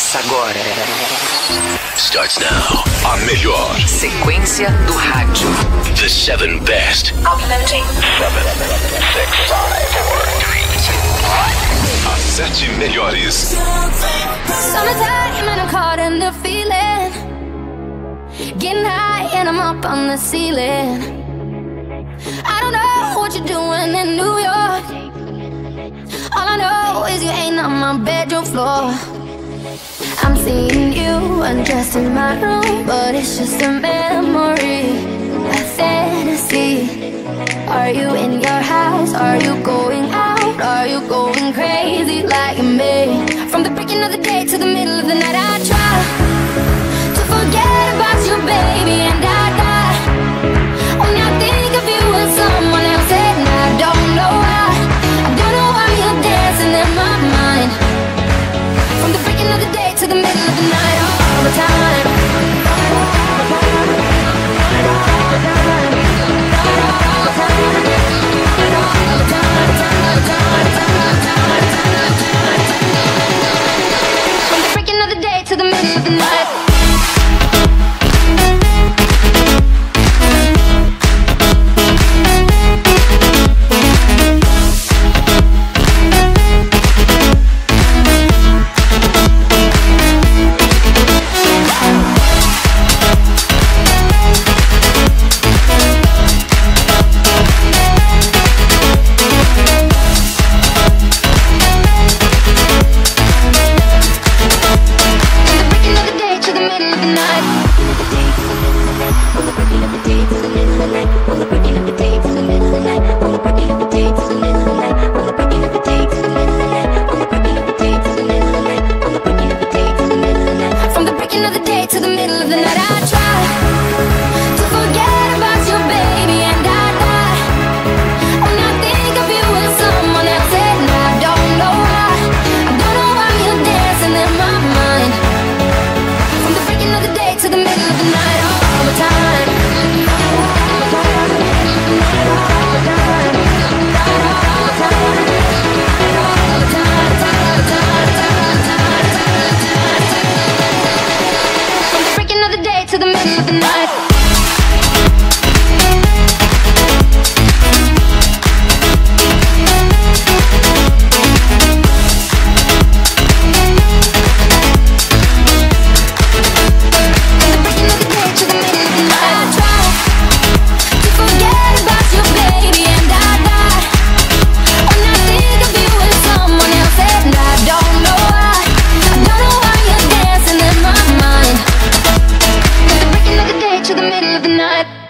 Começa agora. Starts now. A melhor Sequência do rádio. The 7 best. Uploading. 7, 6, 5, 4, 3, 2, 1. As 7 melhores. Summertime and I'm caught in the feeling. Getting high and I'm up on the ceiling. I don't know what you're doing in New York. All I know is you ain't on my bedroom floor. I'm seeing you undressed in my room, but it's just a memory, a fantasy. Are you in your house? Are you going out? Are you going crazy like me? From the beginning of the day to the middle of the night, I try to forget about you, baby, and I die when I think of you and someone else, and I don't know why. I don't know why you're dancing in my mind. From the beginning of the day to the middle of the night, all the time. From the beginning of the day to the middle of the night. To the middle of the night.